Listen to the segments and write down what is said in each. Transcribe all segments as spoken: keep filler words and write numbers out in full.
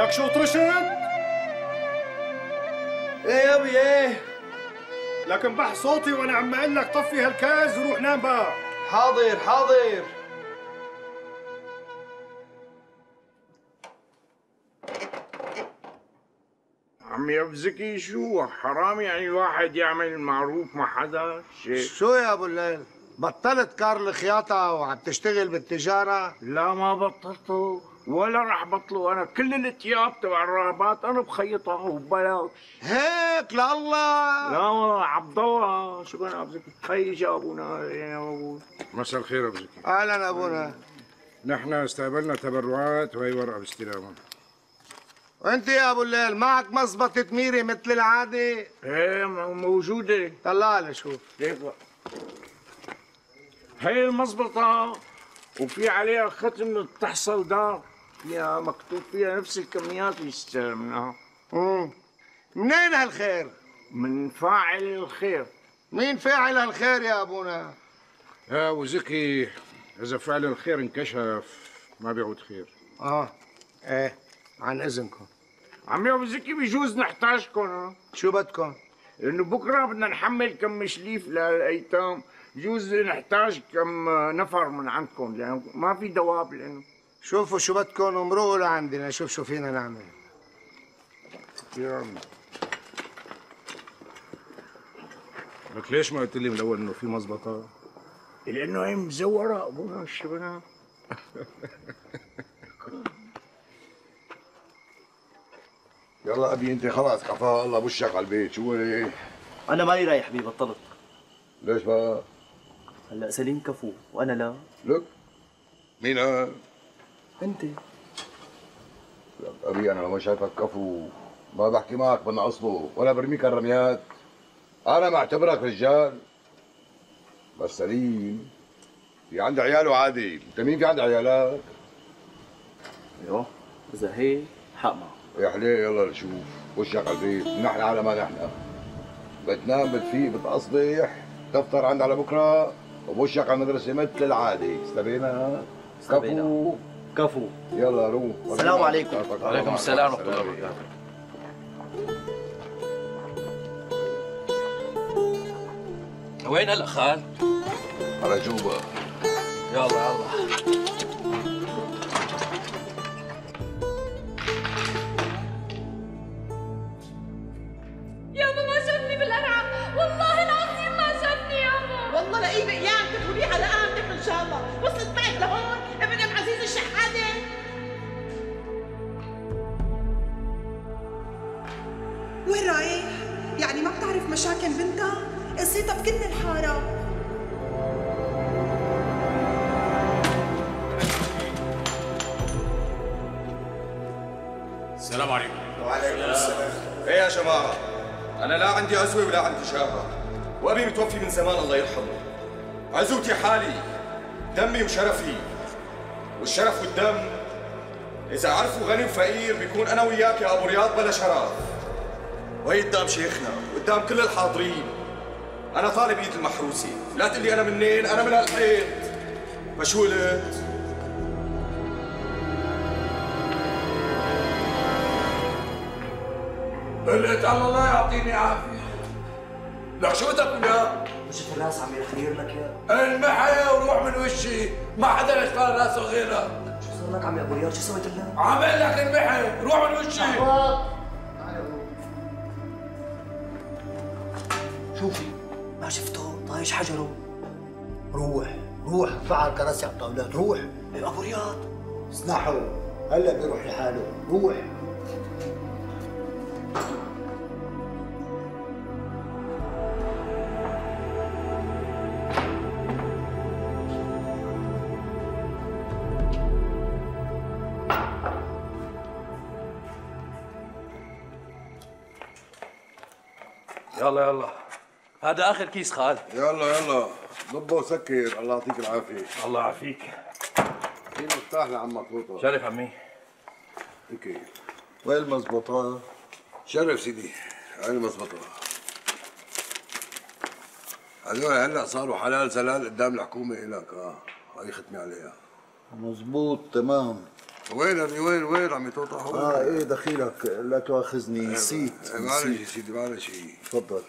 لك شو طرشت؟ ايه يا ابي ايه؟ لكن بح صوتي وانا عم اقول لك طفي هالكاز وروح نام بقى. حاضر حاضر. عمي ابو زكي شو حرام يعني الواحد يعمل معروف مع حدا شيء؟ شو يا ابو الليل؟ بطلت كار الخياطة وعم تشتغل بالتجارة؟ لا ما بطلته ولا رح بطله، انا كل الثياب تبع الرهبات انا بخيطها وببلاش. هيك لله؟ لا والله عبد الله شو كان ابو زكي؟ خيي جابونا يا ابو. مساء الخير ابو زكي. اهلا ابونا. نحن استقبلنا تبرعات وهي ورقه باستلامها. وانت يا ابو الليل معك مزبطة ميري مثل العادة؟ ايه موجودة. طلع لي شوف. كيف؟ هي المزبطة وفي عليها ختم تحصل دار، فيها مكتوب فيها نفس الكميات اللي استلمناها. امم منين هالخير؟ من فاعل الخير. مين فاعل هالخير يا ابونا؟ يا ابو زكي اذا فعل الخير انكشف ما بيعود خير. اه ايه عن اذنكم. عمي ابو زكي بيجوز نحتاجكم. شو بدكم؟ لانه بكره بدنا نحمل كم مشليف للايتام، بجوز نحتاج كم نفر من عندكم لانه ما في دواب. لانه شوفوا شو بدكم ومرقوا لعندي نشوف شو فينا نعمل. يا عمي لك ليش ما قلت لي من الاول انه في مزبطه؟ لانه هي مزوره ابونا الشبنات. يلا ابي انت خلاص كفاها الله بوشك على البيت. شو هيك؟ انا مالي رايح حبيبي بطلت. ليش بقى؟ هلا سليم كفو وانا لا. لك مين هذا؟ انت. لك ابي انا لما شايفك كفو ما بحكي معك بنقصله ولا برميك الرميات. انا معتبرك رجال. بس سليم في عندي عيال وعادي. انت مين في عندي عيالك؟ ايوه اذا هيك حق معك. يا حليه يلا نشوف وشك على البيت. نحن على ما نحن بتنام بتفيق بتصبح تفطر عند على بكره وبوشك على المدرسه مثل العاده. استبينا؟ كفو كفو. يلا روح. السلام عليكم. وعليكم السلام ورحمه الله وبركاته. وين هلا خال؟ على جوبا. يلا يلا. يابا ما شافني بالقرعة، والله العظيم ما شافني يابا. والله لاقيه بقيامتك وريحه لقامتك ان شاء الله. وصلت معك لهون ابن ام عزيز الشحاده. وين رايح؟ يعني ما بتعرف مشاكل بنتها؟ قصيتها بكل الحاره. السلام عليكم. وعليكم السلام. ايه يا جماعة؟ أنا لا عندي عزوة ولا عندي شاهة، وأبي متوفي من زمان الله يرحمه. عزوتي حالي، دمي وشرفي، والشرف والدم إذا عرفوا غني وفقير بيكون أنا وياك يا أبو رياض بلا شرف. وهي قدام شيخنا وقدام كل الحاضرين. أنا طالب إيد المحروسة، لا تقول لي أنا منين، أنا من هالحيط. فشو قلت؟ قلت الله يعطيني عافيه. لك شو بدك وياه؟ وشف الراس عم يخير لك يا المحيا وروح من وشي، ما حدا يشتغل راسه غيرك. شو صار لك عم يا ابو رياض؟ شو سويت لنا؟ عامل لك المحي، روح من وشي. شوفي ما شفته طايش حجره. روح روح فعل كراسي على الطاولات. روح يا ابو رياض. اسمحوا هلا بيروح لحاله. روح. يلا يلا، هذا اخر كيس خال. يلا يلا ضبه وسكر. الله يعطيك العافيه. الله يعافيك. في مفتاح لعمك لوطا. شرف عمي. اوكي. وين المزبطه؟ شرف سيدي. هاي المزبطه. هذول هلا صاروا حلال زلال قدام الحكومه الك. اه هاي ختمي عليها. مزبوط تمام. وين ابي وين وين عم يتوضح؟ اه ايه دخيلك، لا تواخذني، نسيت. معلش يا سيدي معلش. تفضل.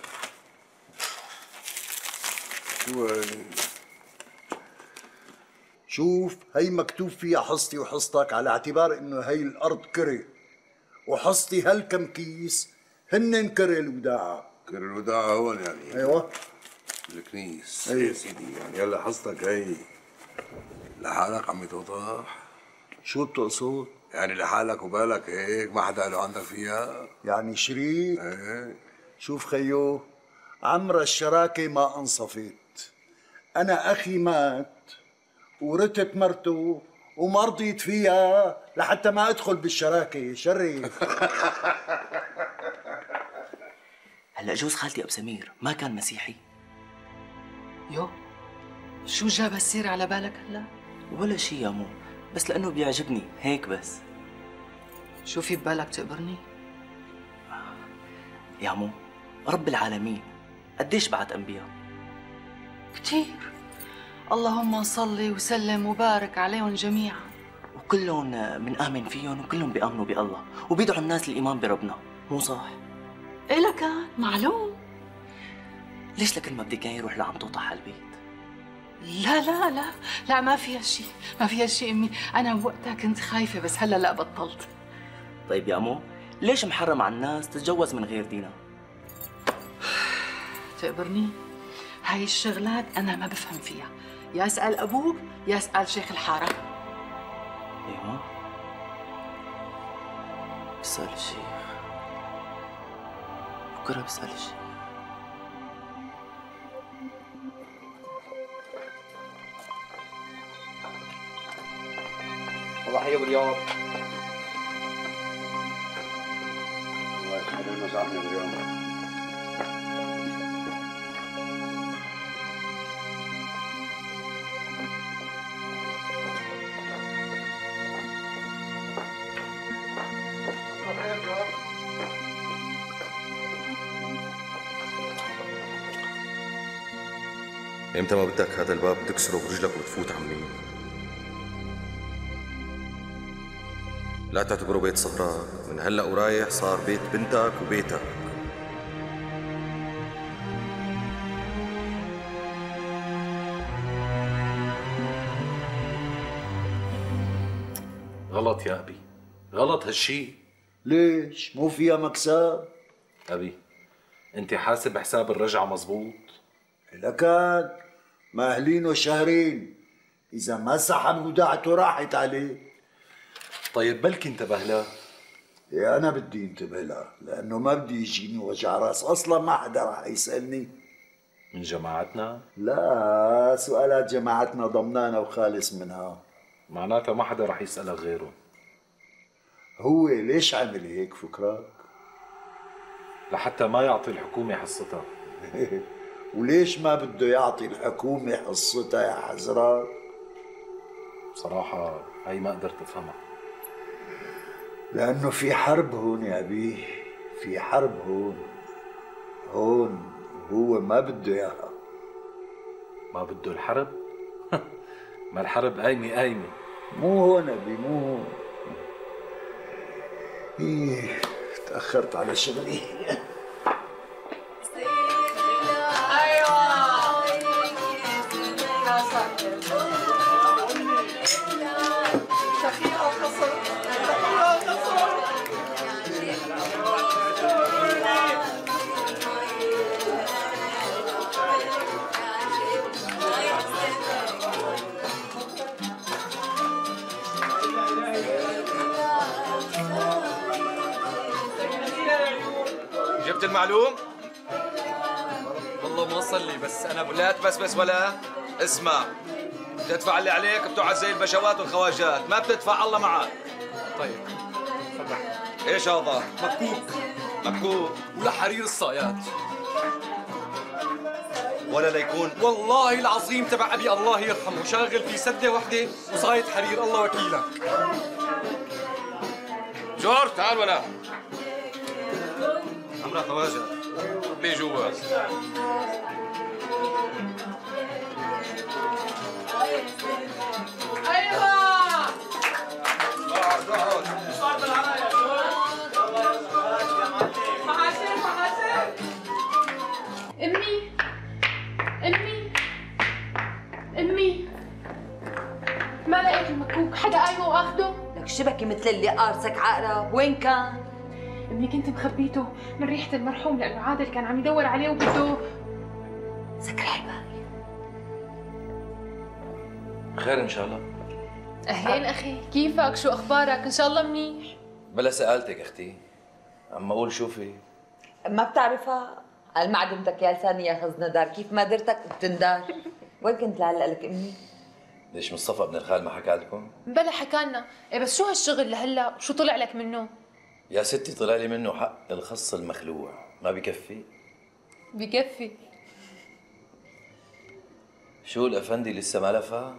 شو هي؟ شوف، هي مكتوب فيها حصتي وحصتك على اعتبار انه هي الارض كري، وحصتي هالكم كيس هن كري الوداعة. كري الوداعة هون يعني؟ ايوه الكنيس. ايه يا سيدي، يعني هلا حصتك هي لحالك عم يتوضح؟ شو بتقصد؟ يعني لحالك وبالك هيك ما حدا له عندك فيها؟ يعني شريك؟ ايه. شوف خيو، عمر الشراكة ما انصفت. أنا أخي مات ورثت مرته وما رضيت فيها لحتى ما أدخل بالشراكة. شريف. هلا جوز خالتي أبو سمير ما كان مسيحي؟ يو، شو جاب هالسيرة على بالك هلا؟ ولا شي يا مو، بس لأنه بيعجبني هيك بس. شو في ببالك تقبرني؟ يا مو، رب العالمين قديش بعت أنبياء؟ كتير. اللهم صل وسلم وبارك عليهم جميعا. وكلهم بنآمن فيهم وكلهم بيآمنوا بالله وبيدعوا الناس للإيمان بربنا، مو صح؟ إيه لكان معلوم. ليش لكل ما بدي كان يروح لعم توضح على البيت؟ لا لا لا لا، ما فيها شيء، ما فيها شيء أمي، أنا بوقتها كنت خايفة بس هلا لا بطلت. طيب يا أمو، ليش محرم على الناس تتجوز من غير دينها؟ تقبرني؟ هاي الشغلات أنا ما بفهم فيها، يا اسأل أبوك يا اسأل شيخ الحارة. ايوه بسأل الشيخ، بكره بسأل الشيخ. والله حي ابو رياض. الله يسعد لنا صاحبنا اليوم. امتى ما بدك هذا الباب بتكسره برجلك وبتفوت عمي. لا تعتبره بيت صهراك، من هلا ورايح صار بيت بنتك وبيتك. غلط يا ابي، غلط هالشي. ليش؟ مو فيها مكسب؟ ابي انت حاسب حساب الرجعة مزبوط؟ لكان ماهلينه شهرين، إذا ما سحب وداعته راحت عليه. طيب بلكي انتبه لها. إيه أنا بدي انتبه لها، لأنه ما بدي يجيني وجع راس، أصلا ما حدا راح يسألني. من جماعتنا؟ لا، سؤالات جماعتنا ضمنانة وخالص منها. معناتها ما حدا راح يسألك غيره. هو ليش عمل هيك فكرك؟ لحتى ما يعطي الحكومة حصتها. وليش ما بده يعطي الحكومة حصتها يا حزرات؟ بصراحة هي ما قدرت افهمها. لأنه في حرب هون يا أبي، في حرب هون هون هو ما بده إياها. ما بده الحرب؟ ما الحرب قايمة قايمة. مو هون أبي، مو هون. إيه تأخرت على شغلي. جبت المعلوم؟ والله ما صلي بس انا ولا تبسبس ولا اسمع، بتدفع اللي عليك، بتقعد زي البشوات والخواجات، ما بتدفع الله معك. طيب تفضل. ايش هذا؟ مكوك. مكوك ولا حرير الصايات. ولا ليكون والله العظيم تبع ابي الله يرحمه شاغل في سده وحده وصايد حرير، الله وكيلك. جور تعال ولا عمرها خواجه ليه جوا. ايوه شبكي مثل اللي قارصك عقرب، وين كان؟ امي كنت مخبيته من ريحة المرحوم لأنه عادل كان عم يدور عليه وبده سكر الباقي. خير ان شاء الله. أهلين أخي، كيفك؟ شو أخبارك؟ إن شاء الله منيح. بلا سألتك اختي، عم اقول شوفي. ما بتعرفها؟ قال معدمتك يا لساني يا خزنة دار، كيف ما درتك بتندار. وين كنت لهلا لك امي؟ ليش مصطفى ابن الخال ما حكى لكم؟ بلا حكالنا، إيه بس شو هالشغل لهلا؟ وشو طلع لك منه؟ يا ستي طلع لي منه حق الخص المخلوع، ما بكفي؟ بكفي. شو الافندي لسه ما لفها؟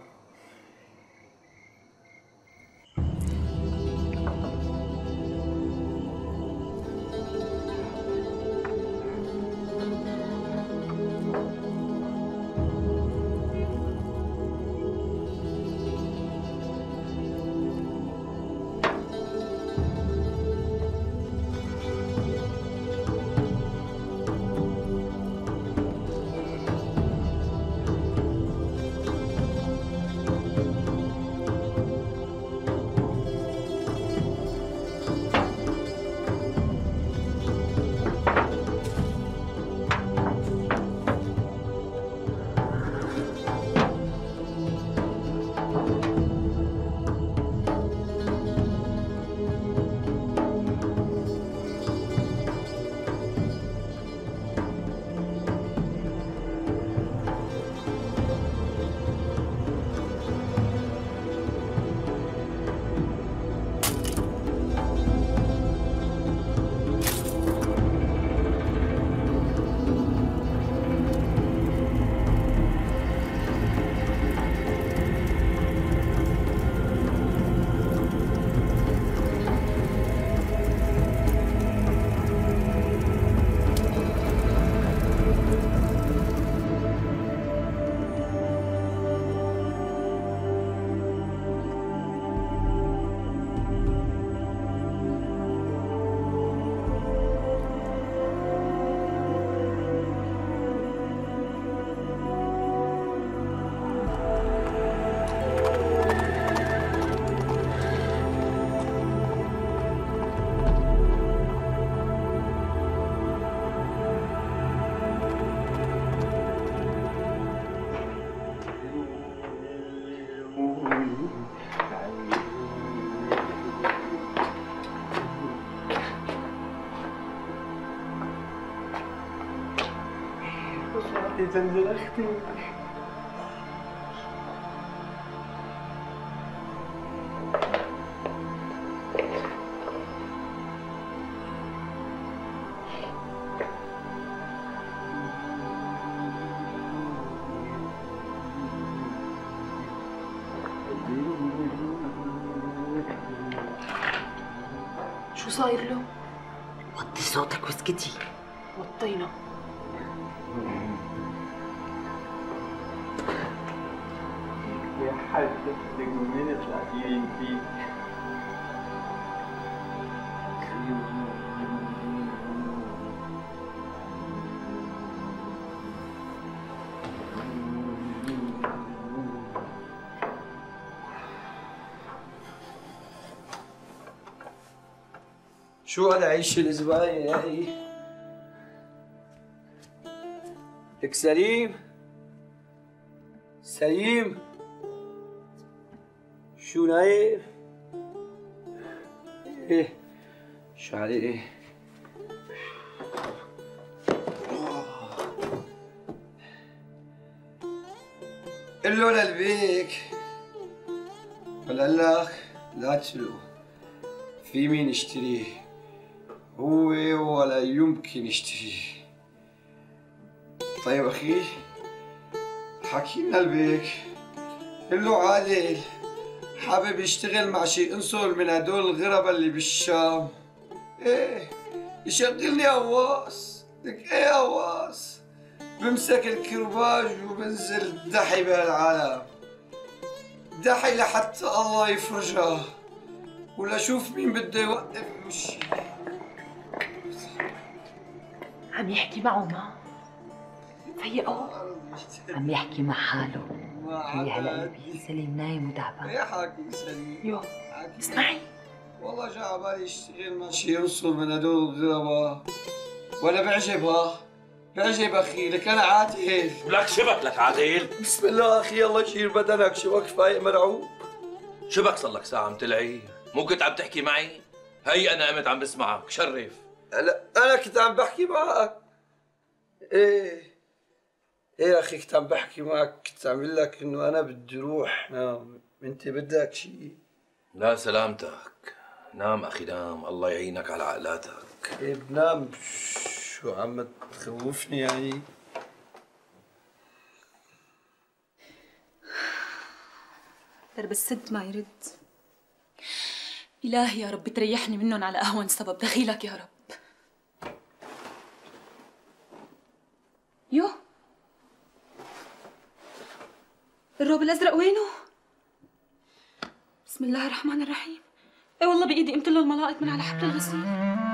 تنزل اختي. شو صاير له؟ وطي صوتك واسكتي. وطينا. يا حبيبتي منين طلعتي انتي؟ شو هالعيشة الأسبوعية هاي؟ لك سليم؟ سليم؟ شو نايف؟ ايه شو عليه ايه؟ قل له للبيك ولقلك لا تسلقه، في مين يشتريه، هو ولا يمكن يشتريه. طيب اخي حكي لنا البيك، قل له عادل حابب يشتغل مع شي انصل من هدول الغرباء اللي بالشام، ايه يشغلني هواس. لك ايه هواس؟ بمسك الكرباج وبنزل دحي بهالعالم، دحي لحتى الله يفرجها ولا شوف مين بده يوقف وشي. عم يحكي معه ما فيقه؟ عم يحكي مع حاله. هي هلا سليم نايم وتعبان. يا حاكي سليم. يو اسمعي والله جا عبالي يشتغل مع شي ينصر من هدول الغرباء، ولا بعجبها؟ بعجب اخي، لك انا عاتل. ولك شبك لك عادل؟ بسم الله اخي، الله يشير بدنك، شبك فايق مرعوب. شبك صار لك ساعة عم تلعي؟ مو كنت عم تحكي معي؟ هي أنا قمت عم بسمعك، شرف. لا أنا كنت عم بحكي معك. إيه إيه أخي، كنت عم بحكي معك، كنت عم بقول لك إنه أنا بدي أروح نام، أنت بدك شيء؟ لا سلامتك، نام أخي نام، الله يعينك على عقلاتك. إيه بنام، شو عم تخوفني يعني؟ درب السد ما يرد. إلهي يا رب تريحني منهم على أهون سبب، دخيلك يا رب. يو الروب الأزرق وينه؟ بسم الله الرحمن الرحيم. اي والله بإيدي قمت له الملائط من على حبل الغسيل.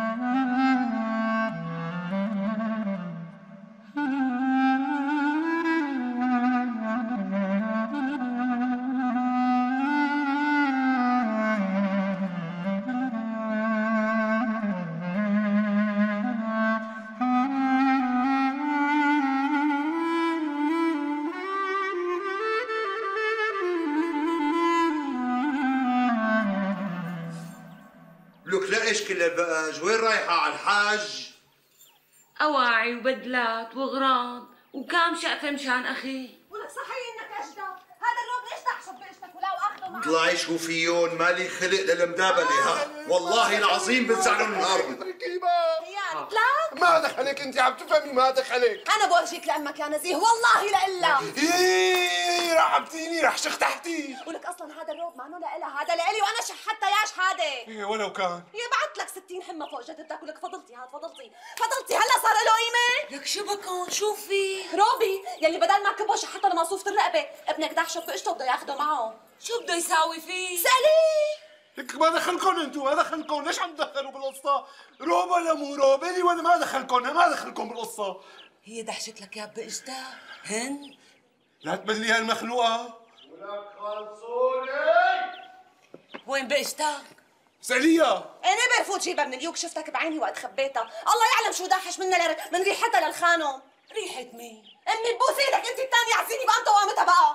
كل البقاج، وين رايحة على الحاج؟ أواعي وبدلات وغراض وكام شقفة مشان أخي. ولك صحيح إنك أجدى، هذا الروب ليش تحشب بقشتك ولا وأخذه معك؟ طلعي شوفيون، مالي خلق للمدابلة ها، والله العظيم بتزعلوا نهارهم. هيان لا ما دخلك انت عم تفهمي؟ ما دخلك. أنا بورجيك لأمك يا نزيه، والله لإلا. ايه رعبتيني، رح شخ تحتي. ولك أصلا هذا الروب معناه لإلها، هذا لإلي وأنا شحتها يا شحادة. ايه ولو كان. يبعت لك ستين حمى فوق جدتك، ولك فضلتي هاد فضلتي فضلتي هلا صار له قيمة؟ لك شو بكون؟ شوفي روبي يلي بدل ما كبه شحتها لمصوفة الرقبة، ابنك دحشه بقشته بده ياخده معه. شو بده يساوي فيه؟ سأليه. لك ما دخلكم انتوا، ما دخلكم، ليش عم تدخلوا بالقصة؟ روب ولا مو روب؟ الي وانا ما دخلكم، ما دخلكم بالقصة. هي دحشت لك يا بقشتها؟ هن؟ لا تبلي هالمخلوقة. ولك خلصوني. وين بقشتك؟ سأليها. انا برفوت جيبها من اليوك، شفتك بعيني وقت خبيتها، الله يعلم شو داحش منها من ريحتها للخانم. ريحة مين؟ امي تبوس ايدك انت الثانية، عزيني بقى وقامتها بقى.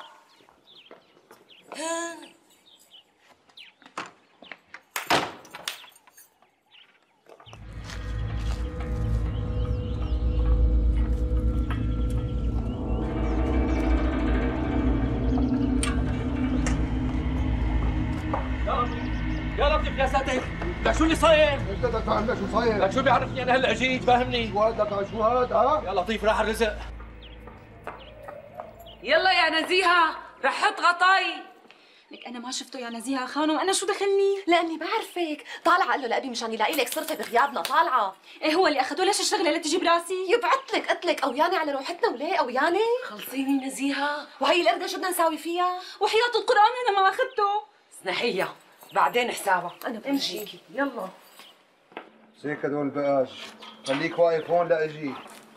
هن؟ يا لطيف يا ساتر، لك شو اللي صاير؟ انت بدك تعرفنا شو صاير؟ لك شو بيعرفني انا هلا جيت، فاهمني؟ شو هذا شو هذا ها؟ يا لطيف راح الرزق. يلا يا نزيهة رح حط غطاي. لك انا ما شفته يا نزيهة خانم، انا شو دخلني؟ لاني بعرفك، طالعه قال له لابي مشان يلاقي لك صرفه بغيابنا، طالعه. ايه هو اللي اخذه، ليش الشغله اللي تجي براسي؟ يبعت لك قلت لك قوياني على روحتنا وليه قوياني؟ خلصيني نزيهة. وهي القرده شو بدنا نساوي فيها؟ وحياة القرآن انا ما اخذته. اسنحيها بعدين حسابها. انا بمشيكي يلا. هيك هدول البقاج، خليك واقف هون لاجي.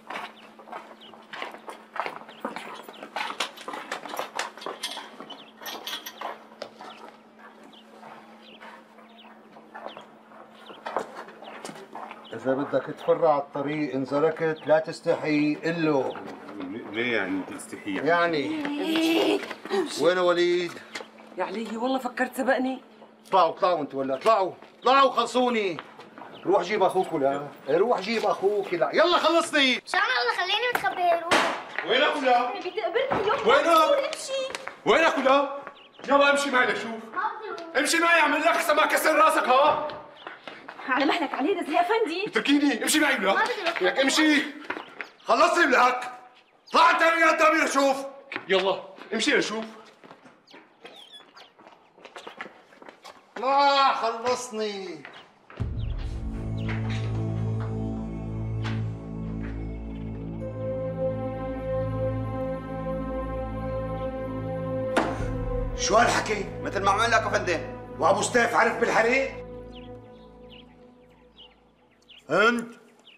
إذا بدك تفرع على الطريق انزلكت لا تستحي، قل له. ليه يعني تستحي؟ يعني وين وليد؟ يا علي والله فكرت سبقني. اطلعوا اطلعوا انتوا ولا اطلعوا اطلعوا خلصوني. روح جيب اخوك ولا روح جيب اخوك. لا يلا خلصني. شو الله خليني متخبي روح. وينك ولا؟ بدي تقبرني اليوم. وينك؟ امشي. وينك ولا؟ يلا امشي معي لشوف. امشي معي اعمل لك حسن ما كسر راسك ها. على مهلك علي نزيه افندي. اتركيني امشي معي ولا؟ ما بدي اروح. لك امشي. خلصني بلك. طلع انت من قدامي لشوف. يلا امشي لشوف. لا خلصني. شو هالحكي؟ مثل ما عمل لك يا فندم. وابو ستيف عرف بالحريق؟ هند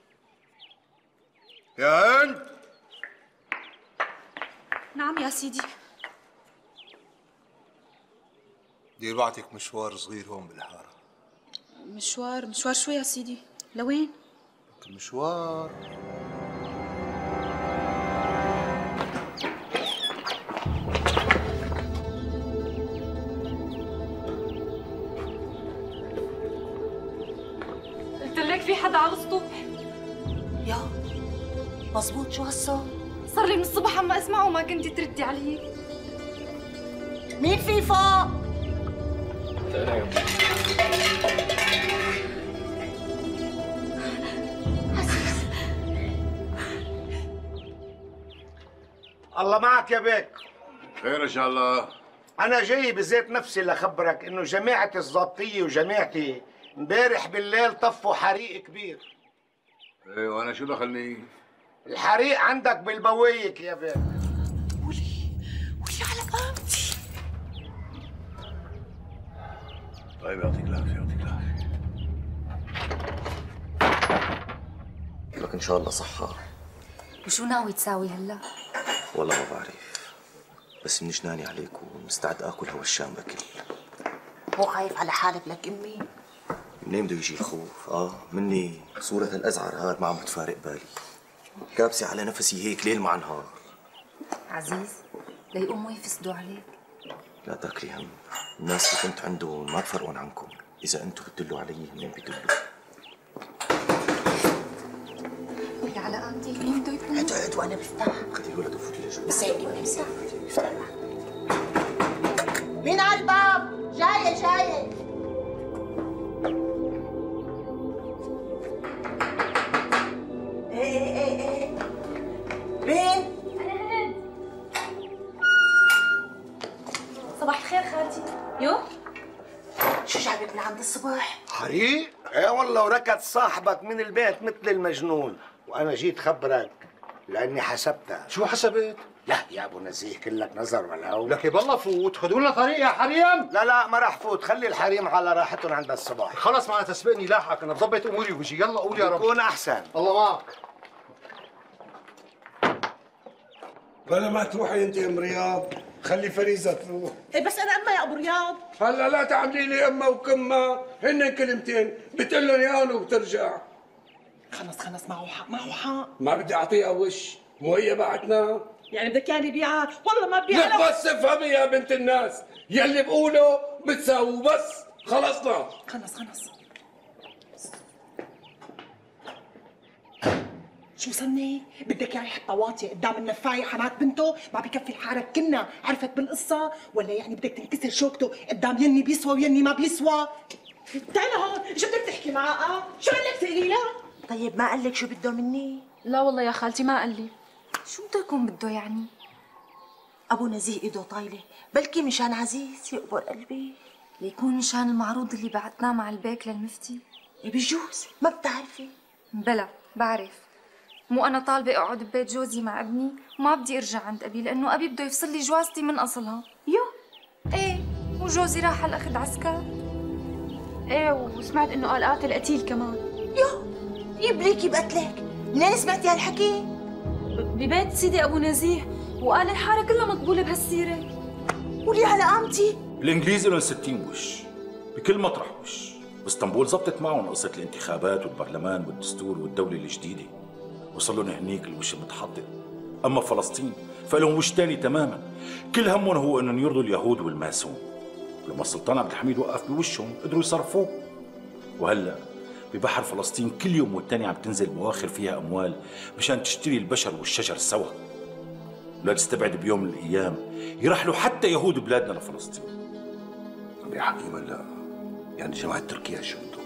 يا هند. نعم يا سيدي. دير بعتك مشوار صغير هون بالحارة. مشوار مشوار شو يا سيدي؟ لوين؟ مشوار قلت لك في حدا على السطوح. يا مزبوط، شو هالصوت؟ صار لي من الصبح عم اسمعه وما كنتي تردي علي. مين في فوق؟ الله معك يا بيك. خير ان شاء الله. انا جاي بذات نفسي لخبرك انه جماعه الضابطيه وجماعتي امبارح بالليل طفوا حريق كبير. ايه وانا شو دخلني؟ الحريق عندك بالبوايك يا بيك. ولي ولي على قامتي. طيب يعطيك العافيه يعطيك العافيه. لك ان شاء الله صحة. وشو ناوي تساوي هلا؟ والله ما بعرف، بس من جناني عليك ومستعد اكل هوا الشام بكل. مو خايف على حالك لك امي؟ منين بده يجي الخوف؟ اه مني صورة الازعر هاد ما عم بتفارق بالي، كابسة على نفسي هيك ليل مع نهار. عزيز ليقوموا يفسدوا عليك. لا تاكلي هم، الناس اللي كنت عندهم ما تفرقون عنكم، اذا انتم بتدلوا علي هن بيدلوا. ولي على قامتي مين بده يكون؟ اقعد وانا بفتح. خدي الولد وفوتي لجوا. بساعدني وانا بفتح. مين على الباب؟ جاية جاية. ايه ايه ايه مين؟ صباح الخير خالتي. يو شو جايبك من عند الصبح؟ حريق؟ ايه والله، وركض صاحبك من البيت مثل المجنون، وانا جيت خبرك لاني حسبتها. شو حسبت؟ لا يا ابو نزيه كلك نظر ولو. لك بالله فوت، خذوا لنا طريق يا حريم. لا لا ما راح فوت، خلي الحريم على راحتهم عند الصباح. خلص معنا تسبقني لاحقك، انا بظبط اموري وبجي. يلا قول يا رب. بكون احسن. الله معك. بلا ما تروحي انت ام رياض، خلي فريزه تروح. إيه بس انا اما يا ابو رياض. هلا لا تعملي لي اما وكمه، هن كلمتين بتقول لهم ياهن وبترجع. خلص خلص معه حق معه حق. ما بدي اعطيها وش، مو هي باعتنا؟ يعني بدك يعني بيعها؟ والله ما بيعها. لا بس افهمي يا بنت الناس، يلي بقوله بتساووا بس. خلصنا. خلص خلص. شو سني؟ بدك يعني حتى واطي قدام النفاية حمات بنته ما بكفي الحارة كنا عرفت بالقصة، ولا يعني بدك تنكسر شوكته قدام يني بيسوى ويني ما بيسوى؟ تعال هون، شو بدك تحكي معها؟ شو قال لك تقولي لها؟ طيب ما قال لك شو بده مني؟ لا والله يا خالتي ما قال لي. شو بده يكون بده يعني؟ ابو نزيه ايده طايله، بلكي مشان عزيز يقبر قلبي. ليكون مشان المعروض اللي بعتناه مع البيك للمفتي. إيه بجوز، ما بتعرفي؟ بلا بعرف، مو أنا طالبة أقعد ببيت جوزي مع ابني وما بدي أرجع عند أبي لأنه أبي بده يفصل لي جوازتي من أصلها. يو إيه، وجوزي راح على الأخذ عسكر. إيه وسمعت إنه قال قاتل قتيل كمان. يو يبليكي بقتلك، منين سمعتي هالحكي؟ ببيت سيدي أبو نزيه، وقال الحارة كلها مقبولة بهالسيرة. قولي على قامتي. الإنجليز لهم ستين وش، بكل مطرح وش. اسطنبول زبطت معهم قصة الانتخابات والبرلمان والدستور والدولة الجديدة، وصل لهم هنيك الوش المتحضر. أما فلسطين فلهم وش تاني تماما، كل همهم هو إنهم يرضوا اليهود والماسون. لما السلطان عبد الحميد وقف بوشهم قدروا يصرفوه. وهلا ببحر فلسطين كل يوم والتاني عم تنزل بواخر فيها أموال مشان تشتري البشر والشجر سوا. لا تستبعد بيوم من الأيام يرحلوا حتى يهود بلادنا لفلسطين. يا حكيم هلا يعني جماعة تركيا شو بدهم؟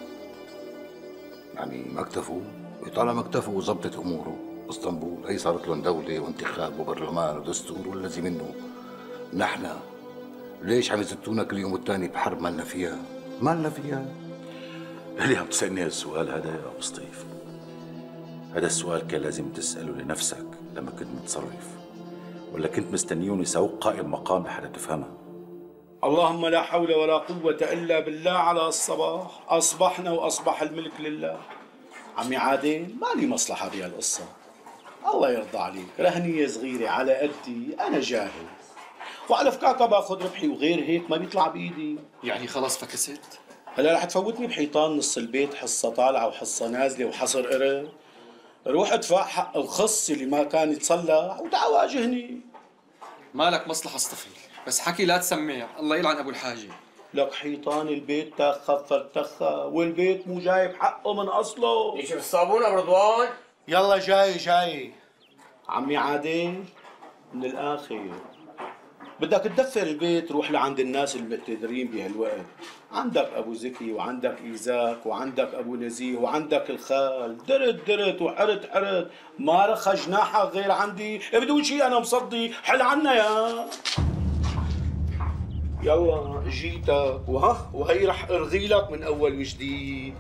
يعني ما اكتفوا؟ طالما اكتفوا وظبطت اموره اسطنبول، هي صارت لهم دولة وانتخاب وبرلمان ودستور والذي منه. نحن ليش عم يزتونا كل يوم والتاني بحرب مالنا فيها؟ مالنا فيها؟ اللي عم تسألني هالسؤال هذا يا أبو سطيف، هذا السؤال كان لازم تسأله لنفسك لما كنت متصرف، ولا كنت مستنيون يساووك قائم مقام لحتى تفهمها؟ اللهم لا حول ولا قوة إلا بالله على الصباح، أصبحنا وأصبح الملك لله. عمي عادل ما لي مصلحة بهالقصة، الله يرضى عليك، رهنية صغيرة على قدي أنا جاهز، وعلى فكاكة باخذ ربحي وغير هيك ما بيطلع بإيدي. يعني خلص فكست؟ هلا رح تفوتني بحيطان نص البيت حصه طالعه وحصه نازله وحصر قرد؟ روح ادفع حق الخص اللي ما كان يتصلح وتعا واجهني. مالك مصلحه اصطفيل، بس حكي لا تسمع، الله يلعن ابو الحاجه. لك حيطان البيت تاخى فرتخى والبيت مو جايب حقه من اصله. ليش بالصابون ابو رضوان؟ يلا جاي جاي. عمي عادل من الاخر بدك تدفر البيت، روح لعند الناس المقتدرين بهالوقت. عندك ابو زكي وعندك ايزاك وعندك ابو نزيه وعندك الخال، درت درت وحرت حرت، ما رخى جناحك غير عندي، بدون شيء انا مصدي، حل عنا يا. يلا جيتك وها وهي رح ارغي لك من اول وجديد.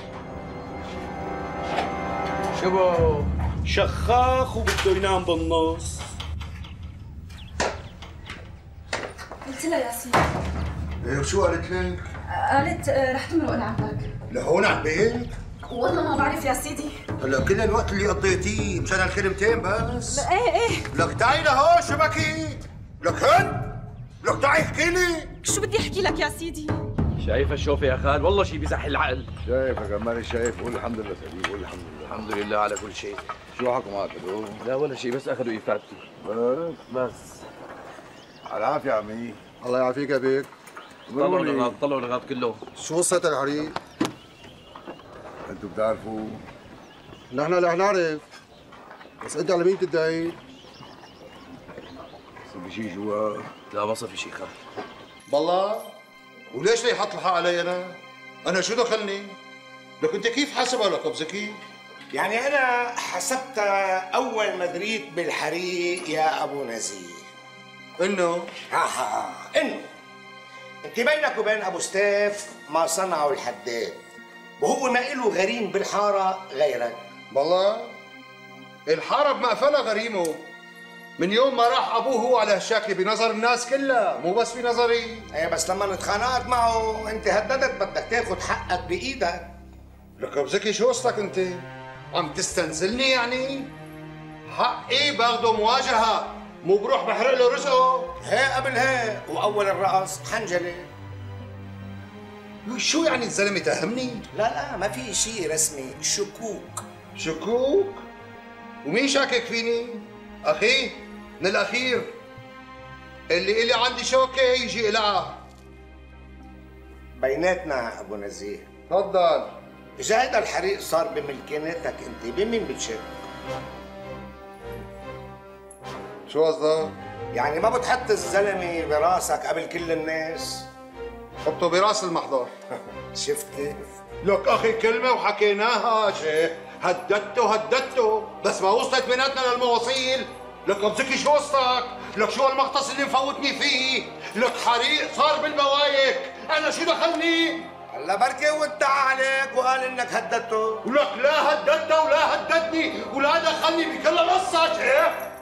شبو شخاخ وبده ينام بالنص. قلت لها يا سيدي. ايه وشو قالت لك؟ قالت رح تمرق لعندك. لهون على البيت؟ والله ما بعرف يا سيدي. هلا كل الوقت اللي قضيتيه مشان هالكلمتين بس؟ ايه ايه. لك تعي لهون شو بكي؟ لك هن؟ لك تعي احكي لي. شو بدي احكي لك يا سيدي؟ شايف الشوفه يا خال، والله شيء بزح العقل. شايف يا جمالي شايف، قول الحمد لله سليم، قول الحمد لله. الحمد لله على كل شيء. شو حكوا معك هدول؟ لا ولا شيء، بس اخذوا ايفادتي. بس بس على العافية يا عمي. الله يعافيك يا بيك. طلعوا الغاب طلعوا الغاب كله. شو قصة الحريق؟ انتوا بتعرفوا؟ نحن رح نعرف، بس انت على مين بتدعي؟ صار في شيء جوا؟ لا ما صار في شيء خال. بالله؟ وليش ليه يحط الحق علي انا؟ انا شو دخلني؟ لك انت كيف حاسبها لك ابو زكي؟ يعني انا حسبتها اول ما دريت بالحريق يا ابو نزيه. انه؟ ها ها انه انت بينك وبين ابو ستيف ما صنعوا الحداد، وهو ما له غريم بالحاره غيرك. بالله؟ الحاره بمقفلها غريمه من يوم ما راح ابوه هو على هالشكل بنظر الناس كلها، مو بس بنظري. ايه بس لما اتخانقت معه انت هددت بدك تاخذ حقك بايدك. لك ابو زكي شو قصتك انت؟ عم تستنزلني يعني؟ حقي باخده مواجهه، مو بروح بحرق له رزقه. هي قبل هي، واول الرقص حنجله. شو يعني الزلمه تهمني؟ لا لا ما في شيء رسمي، شكوك. شكوك؟ ومين شاكك فيني؟ اخي من الاخير اللي الي عندي شوكه يجي الها. بيناتنا ابو نزيه. تفضل. اذا هيدا الحريق صار بملكينتك انت بمين بتشك؟ شو قصدك؟ يعني ما بتحط الزلمه براسك قبل كل الناس؟ حطه براس المحضر. شفت كيف؟ لك اخي كلمه وحكيناها شيخ، هددته هددته بس ما وصلت بيناتنا للمواصيل. لك ابو زكي شو قصتك؟ لك شو هالمغطس اللي مفوتني فيه؟ لك حريق صار بالبوايك، انا شو دخلني؟ هلا بركي وادعى عليك وقال انك هددته. ولك لا هددته ولا هددني ولا دخلني بكل القصه شيخ.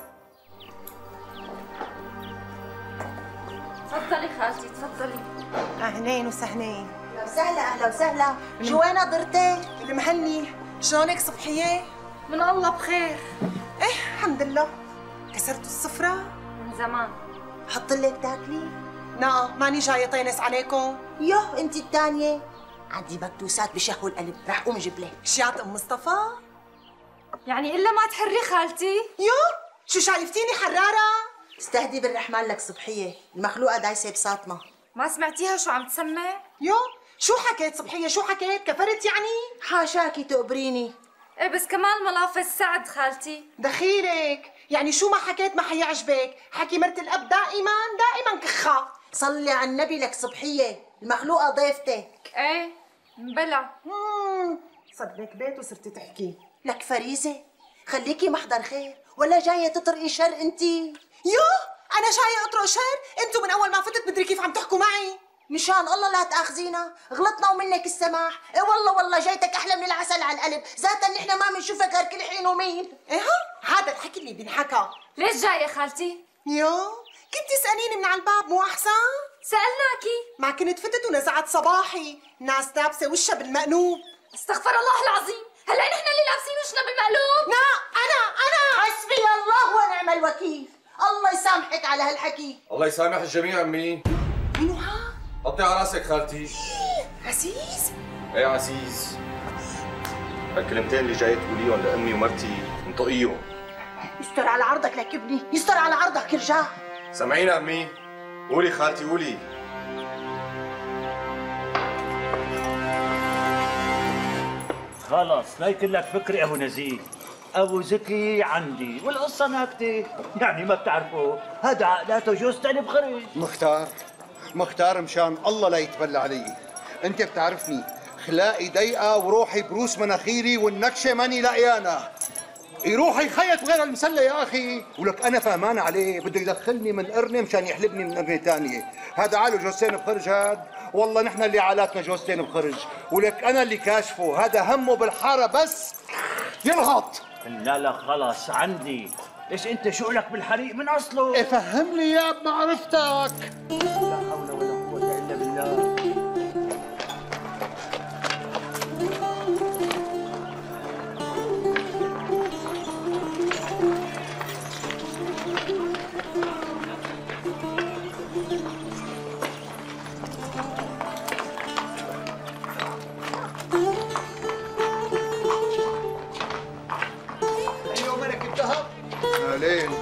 تفضلي خالتي تفضلي. اهلين وسهلين. اهلا وسهلا اهلا وسهلا. شو وين قدرتي؟ المهني. شلونك صبحيه؟ من الله بخير. ايه الحمد لله. كسرتوا السفره؟ من زمان. حط لك تاكلي؟ لا ماني جايه طينس عليكم. يوه انت الثانيه عندي بكتوسات بشهوا القلب، رح قوم اجيب لك. شيات ام مصطفى؟ يعني الا ما تحري خالتي؟ يو شو شايفتيني حراره؟ استهدي بالرحمن لك صبحيه، المخلوقه دايسه بساطمه. ما سمعتيها شو عم تسمع؟ يو شو حكيت صبحيه؟ شو حكيت؟ كفرت يعني؟ حاشاكي تقبريني. ايه بس كمان ملافظ سعد خالتي. دخيلك، يعني شو ما حكيت ما حيعجبك، حكي مرت الاب دائما دائما كخه. صلي على النبي لك صبحيه، المخلوقه ضيفتك. ايه بلا. اممم صدمك بيت وصرتي تحكي. لك فريزه خليكي محضر خير، ولا جايه تطرقي شر انتي؟ يو انا جايه اطرق شر؟ انتو من اول ما فتت مدري كيف عم تحكوا معي. مشان الله لا تاخذينا، غلطنا ومنك السماح. ايه والله والله جايتك احلى من العسل على القلب، ذاتا نحن ما بنشوفك غير كل حين ومين. ايه هذا الحكي اللي بينحكى. ليش جايه خالتي؟ يو كنت تساليني من على الباب مو احسن؟ سالناكي. ما كنت فتت ونزعت صباحي، ناس تابسه وشها بالمقلوب. استغفر الله العظيم، هلا نحن اللي لابسين وشنا بالمقلوب؟ لا انا انا حسبي الله ونعم الوكيل، الله يسامحك على هالحكي. الله يسامح الجميع. امي منو ها؟ حطي على راسك خالتي. يا عزيز؟ ايه عزيز، هالكلمتين اللي جاي تقوليهم لامي ومرتي انطقيهم. يستر على عرضك لك ابني، يستر على عرضك ارجع. سامعينا امي؟ قولي خالتي قولي. خلص لا يكون لك فكرة يا ابو نزيه، ابو زكي عندي والقصة ناكتة، يعني ما بتعرفوا هذا عقلاته جوز تاني بخرج. مختار مختار مشان الله لا يتبلى علي، انت بتعرفني خلاقي ضيقه وروحي بروس مناخيري والنكشه ماني لاقيانا. يروح يخيط غير المسله يا اخي، ولك انا فهمان عليه بده يدخلني من قرنه مشان يحلبني من قرنه ثانيه. هذا عاله جوزتين بخرج هاد، والله نحن اللي عالاتنا جوزتين بخرج، ولك انا اللي كاشفه. هذا همه بالحاره بس يلغط. لا لا خلص عندي، ليش انت شغلك بالحريق من اصله؟ افهم لي اياه بمعرفتك. لا حول ولا قوة الا بالله. لين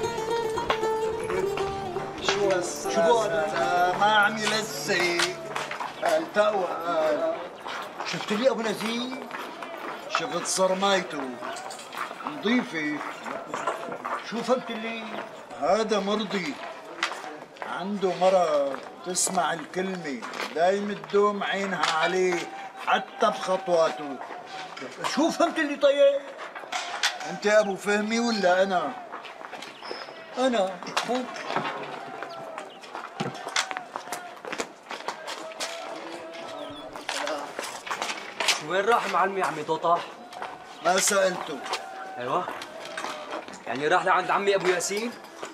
شو هالسلاسة؟ شو ما عم يلزق التقوى. شفت لي ابو نزيه؟ شفت صرمايته نظيفة. شو فهمت لي؟ هذا مرضي عنده مرض تسمع الكلمة دايم تدوم عينها عليه حتى بخطواته. شو فهمت اللي طيب؟ انت ابو فهمي ولا انا؟ انا وين راح معلمي عمي توطح؟ ما سألته. ايوه يعني راح لعند عمي ابو ياسين؟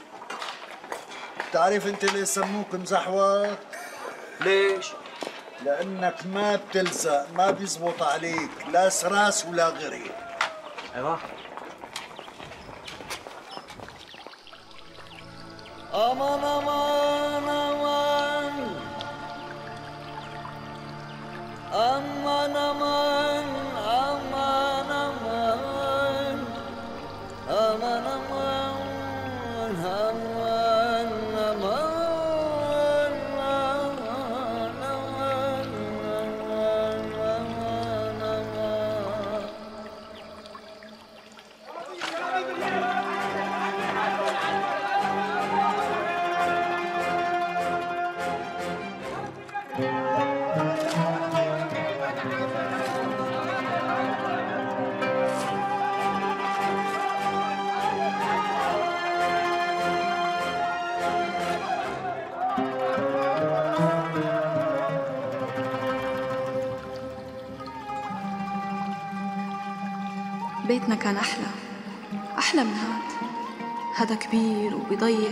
بتعرف انت ليه سموك مزحوط؟ ليش؟ لانك ما بتلزق، ما بيزبط عليك لا سراس ولا غري. ايوه امان امان امان امان امان امان امان امان امان امان بيتنا كان أحلى أحلى من هاد. هذا كبير وبيضيع.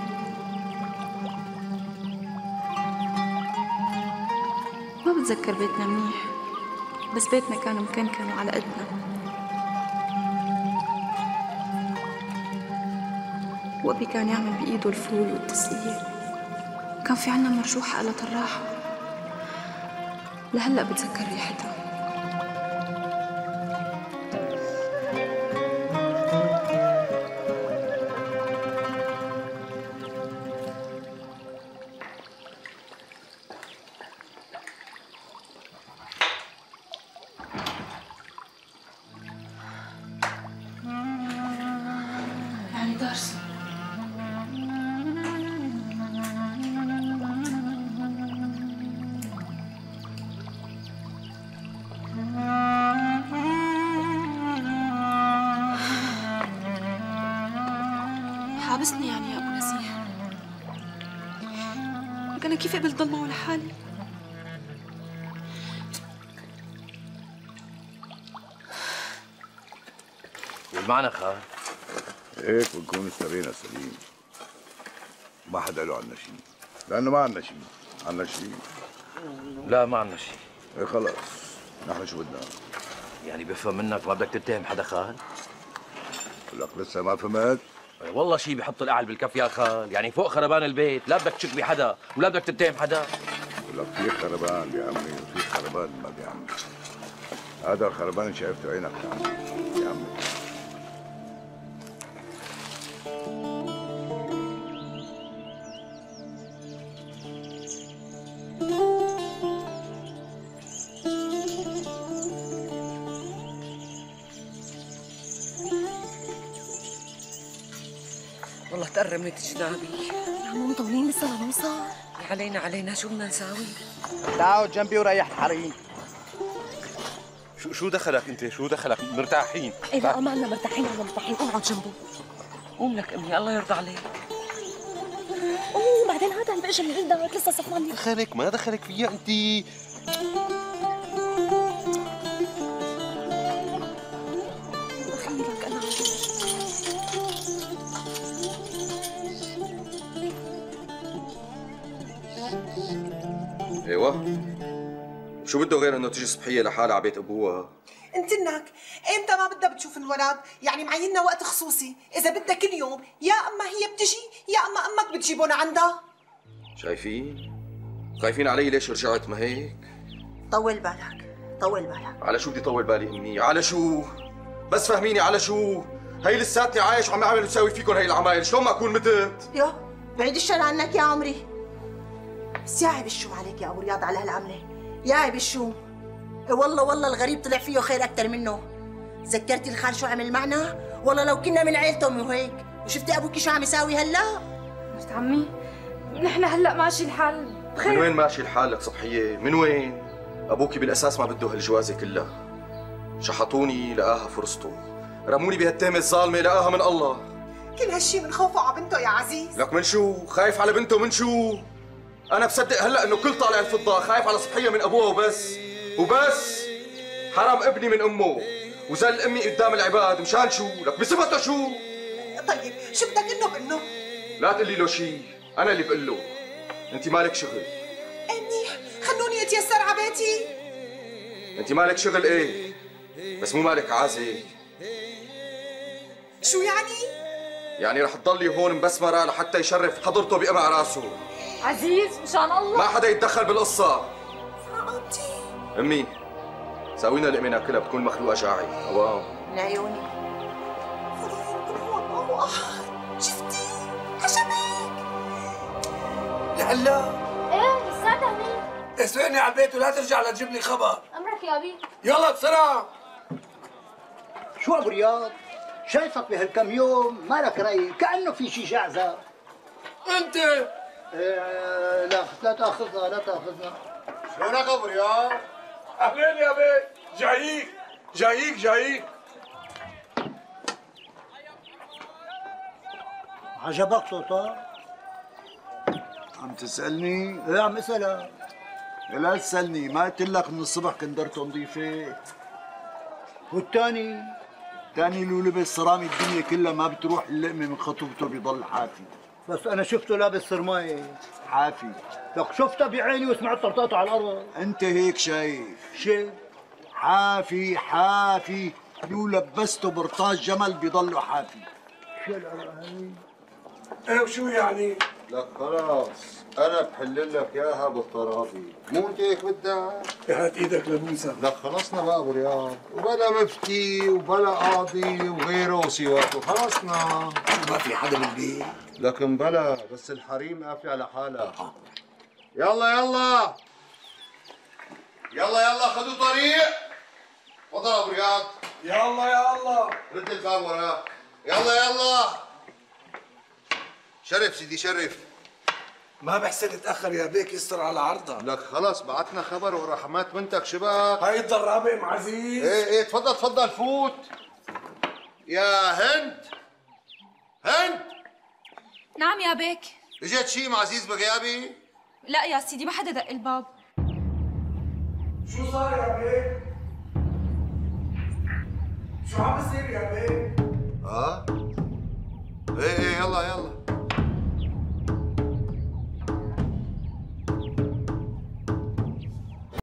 ما بتذكر بيتنا منيح، بس بيتنا كان مكنكن وعلى قدنا. وأبي كان يعمل بإيده الفول والتسلية. كان في عنا مرشوحة آلة الراحة، لهلأ بتذكر ريحتها. يعني درس حابسني يعني يا ابو نزيه. لك انا كيف قبلت ضل معه لحالي؟ والمعنى خال هيك بنكون اشترينا سليم. ما حدا له عنا شيء، لأنه ما عنا شيء. عنا شيء؟ لا ما عنا شيء. ايه خلص، نحن شو بدنا؟ يعني بفهم منك ما بدك تتهم حدا خال؟ لك لسه ما فهمت؟ والله شيء بحط الاعلى بالكف يا خال، يعني فوق خربان البيت لا بدك تشك بحدا ولا بدك تتهم حدا. لك في خربان يا عمي، في خربان. خربان الباب يا عمي. هذا الخربان اللي شايفته عينك يا عمي. يا عمي والله تقرمت جنابي. يا عمو مطولين لسه لنوصل. علينا علينا شو بدنا نساوي؟ تعال جنبي وريح الحريم. شو شو دخلك انت؟ شو دخلك؟ مرتاحين. ايه لا ما عنا مرتاحين ولا مرتاحين، اقعد جنبه. قوم لك امي الله يرضى عليك. اوه بعدين هذا اللي اجى من عندك لسه صفوان. دخلك ما دخلك فيها انت. دخيلك انا. ايوه شو بده غير انه تجي صبحيه لحالها على بيت ابوها؟ انت انك امتى ما بدها بتشوف الولد؟ يعني معيننا وقت خصوصي، اذا بدها كل يوم يا اما هي بتجي يا اما امك بتجيبون عندها. شايفين؟ خايفين علي ليش رجعت ما هيك؟ طول بالك طول بالك. على شو بدي طول بالي امي؟ على شو؟ بس فهميني على شو؟ هي لساتني عايش وعم اعمل وساوي فيكم هي العمايل، شلون ما اكون متت؟ يو بعيد الشر عنك يا عمري. بس يا عيب الشوم عليك يا ابو رياض على هالعمله، يا عيب الشوم. والله والله الغريب طلع فيه خير اكثر منه. تذكرتي الخال شو عمل معنا؟ والله لو كنا من عيلتهم وهيك. وشفتي ابوكي شو عم يساوي هلا؟ مرت عمي نحن هلا ماشي الحال بخير. من وين ماشي الحال لك صبحيه؟ من وين؟ ابوكي بالاساس ما بده هالجوازه كلها. شحطوني لقاها فرصته، رموني بهالتهمه الظالمه لقاها من الله. كل هالشي من خوفه على بنته يا عزيز. لك من شو؟ خايف على بنته من شو؟ انا بصدق هلا انه كل طالع الفضه خايف على صبحيه من ابوها وبس وبس. حرم ابني من امه وزل امي قدام العباد مشان شو؟ لك بصفته شو؟ طيب شو بدك انه بانه؟ لا تقولي له شيء، انا اللي بقول له. انت مالك شغل. منيح خلوني اتيسر على بيتي. انت مالك شغل ايه؟ بس مو مالك عازه. شو يعني؟ يعني رح تضلي هون مبسمره لحتى يشرف حضرته بقمع راسه. عزيز مشان الله ما حدا يتدخل بالقصه. عمتي امي ساوينا لقمه ناكلها بتكون مخلوقه جاعي. واو من عيوني. الله احد. شفتي؟ عجبك؟ لهلا؟ ايه لساتها هنيك. اسبقني على البيت ولا ترجع لتجيب لي خبر. امرك يا ابي. يلا بسرعه. شو ابو رياض؟ شايفك بهالكم يوم مالك رايق، كانه في شي جعزه. انت إيه لا لا تاخذنا لا تاخذنا. شلونك ابو رياض؟ اهلين يا بيه، جاييك جاييك جاييك. عجبك صوتها؟ عم تسألني؟ ايه عم اسألك. لا تسألني، ما قلت لك من الصبح كندرته نظيفة؟ والثاني؟ الثاني له لبس صرامي الدنيا كلها ما بتروح اللقمة من خطوبته بيضل حافي. بس أنا شفته لابس صرماية. حافي. لك شفته بعيني وسمعت طرطاته على الأرض. أنت هيك شايف. شايف؟ حافي حافي، لو لبسته برطاج جمل بيضله حافي. شو العرقاني؟ ايه وشو يعني؟ لك خلاص انا بحلل لك اياها بالطرابي، مو انت هيك بدك؟ هات ايدك لبوسها. لك خلصنا بقى ابو رياض، وبلا مفتي وبلا قاضي وغيره وسواته، خلصنا. ما في حدا بالبيت. لكن بلا بس الحريم قافله على حالها. يلا يلا يلا يلا خذوا طريق. تفضل ابو رياض. يلا يلا رد الباب وراك. يلا يلا شرف سيدي شرف. ما بحسن اتاخر يا بيك، يستر على عرضها. لك خلص بعتنا خبر ورحمات بنتك شبك. هاي الضرابه ام عزيز. ايه ايه تفضل تفضل فوت. يا هند هند. نعم يا بيك. اجت شي ام عزيز بغيابي؟ لا يا سيدي ما حدا دق الباب. شو صار يا بيك؟ شو عم بصير يا بيك؟ اه ايه ايه يلا يلا